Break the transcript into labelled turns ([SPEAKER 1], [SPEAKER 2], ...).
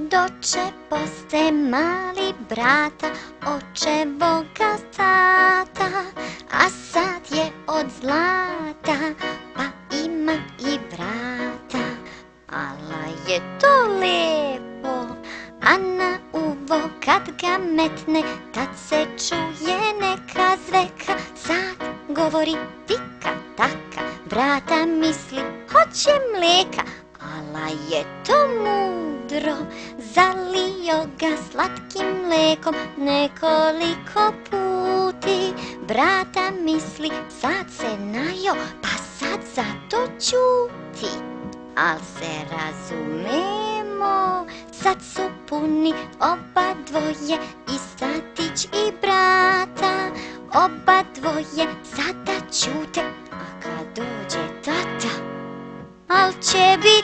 [SPEAKER 1] doće poste mali brata, očevoga sata, a sad je od zlata, pa ima i brata. Ala je to lepo, a na uvo kad ga metne, tad se čuje neka zveka, sad govori tika taka, brata misli hoće mlijeka. Ala je to mudro, zalio ga slatkim mlekom nekoliko puti. Brata misli sad se najo, pa sad zato ćuti. Al se razumemo, sad su puni oba dvoje, i satić i brata. Oba dvoje sada ćute, a kad dođe tata, al će biti